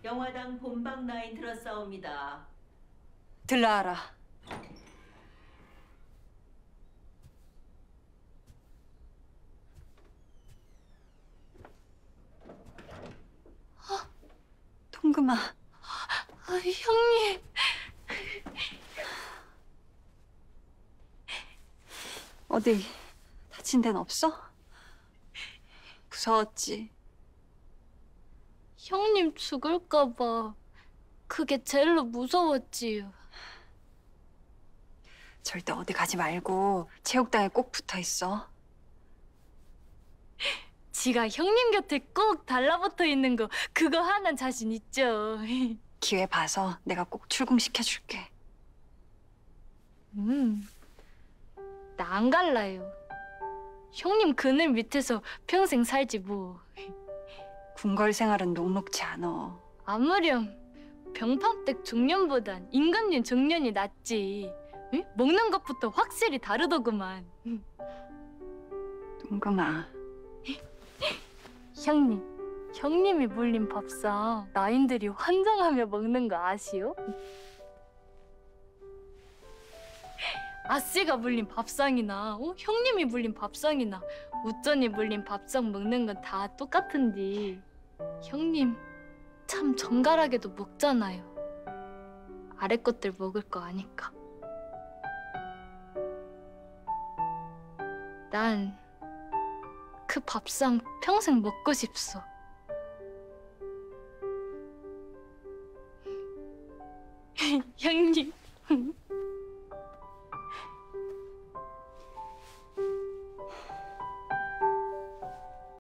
영화당 본방 라인 들었사옵니다. 들라하라. 통금아. 형님. 어디 다친 데는 없어? 무서웠지? 형님 죽을까 봐. 그게 제일로 무서웠지요. 절대 어디 가지 말고 체육당에 꼭 붙어 있어. 지가 형님 곁에 꼭 달라붙어 있는 거 그거 하나는 자신 있죠. 기회 봐서 내가 꼭 출궁시켜줄게. 나 안 갈라요. 형님 그늘 밑에서 평생 살지 뭐. 궁궐 생활은 녹록지 않아. 아무렴 병판댁 중년보단 임금님 중년이 낫지. 응? 먹는 것부터 확실히 다르더구만. 통금아. 형님이 물린 밥상 나인들이 환장하며 먹는 거 아시오? 아씨가 물린 밥상이나 형님이 물린 밥상이나 우전이 물린 밥상 먹는 건 다 똑같은데 형님 참 정갈하게도 먹잖아요. 아래 것들 먹을 거 아니까. 난 그 밥상 평생 먹고 싶소.